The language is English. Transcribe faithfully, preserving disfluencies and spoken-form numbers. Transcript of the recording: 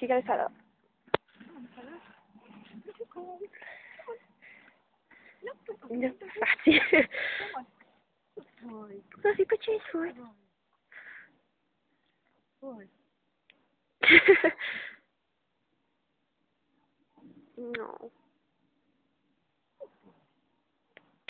you gotta set up. No, fatty. Fluffy, put your foot.